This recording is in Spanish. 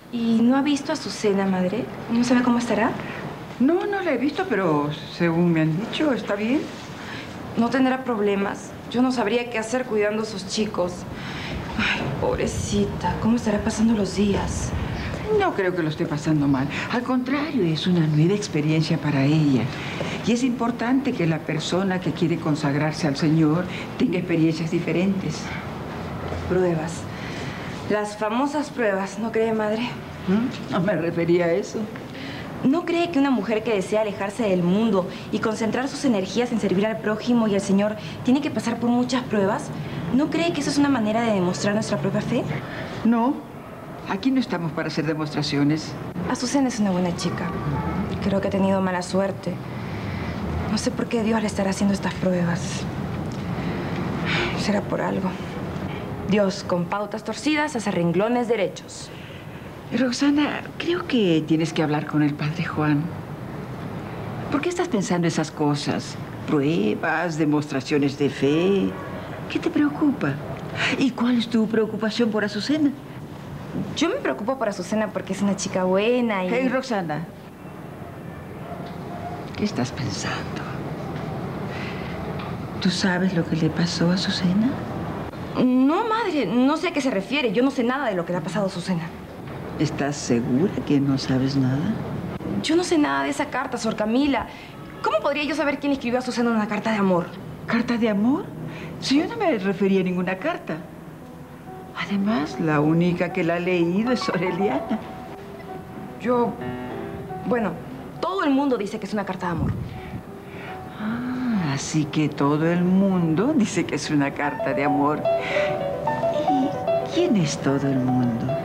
¿Y no ha visto a Azucena, madre? ¿No sabe cómo estará? No, no la he visto, pero según me han dicho, está bien. No tendrá problemas. Yo no sabría qué hacer cuidando a esos chicos. Ay, pobrecita, ¿cómo estará pasando los días? No creo que lo esté pasando mal. Al contrario, es una nueva experiencia para ella. Y es importante que la persona que quiere consagrarse al Señor tenga experiencias diferentes. Pruebas. Las famosas pruebas, ¿no cree, madre? No me refería a eso. ¿No cree que una mujer que desea alejarse del mundo y concentrar sus energías en servir al prójimo y al Señor tiene que pasar por muchas pruebas? ¿No cree que eso es una manera de demostrar nuestra propia fe? No, aquí no estamos para hacer demostraciones. Azucena es una buena chica. Creo que ha tenido mala suerte. No sé por qué Dios le estará haciendo estas pruebas. Será por algo. Dios, con pautas torcidas, hace renglones derechos. Roxana, creo que tienes que hablar con el padre Juan. ¿Por qué estás pensando esas cosas? Pruebas, demostraciones de fe. ¿Qué te preocupa? ¿Y cuál es tu preocupación por Azucena? Yo me preocupo por Azucena porque es una chica buena y... Hey, Roxana. ¿Qué estás pensando? ¿Tú sabes lo que le pasó a Azucena? No, madre, no sé a qué se refiere. Yo no sé nada de lo que le ha pasado a Azucena. ¿Estás segura que no sabes nada? Yo no sé nada de esa carta, Sor Camila. ¿Cómo podría yo saber quién escribió a Azucena una carta de amor? ¿Carta de amor? Si yo no me refería a ninguna carta. Además, la única que la ha leído es Sor Eliana. Bueno, todo el mundo dice que es una carta de amor. Ah, así que todo el mundo dice que es una carta de amor. ¿Y quién es todo el mundo?